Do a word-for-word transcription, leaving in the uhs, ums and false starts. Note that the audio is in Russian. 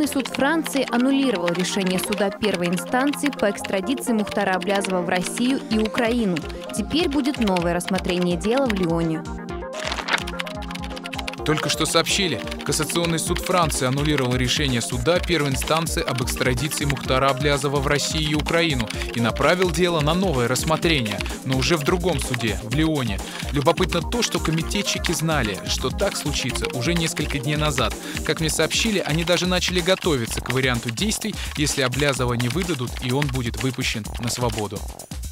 суд Франции аннулировал решение суда первой инстанции по экстрадиции Мухтара Аблязова в Россию и Украину. Теперь будет новое рассмотрение дела в Лионе. Только что сообщили, Кассационный суд Франции аннулировал решение суда первой инстанции об экстрадиции Мухтара Аблязова в Россию и Украину и направил дело на новое рассмотрение, но уже в другом суде, в Лионе. Любопытно то, что комитетчики знали, что так случится уже несколько дней назад. Как мне сообщили, они даже начали готовиться к варианту действий, если Аблязова не выдадут и он будет выпущен на свободу.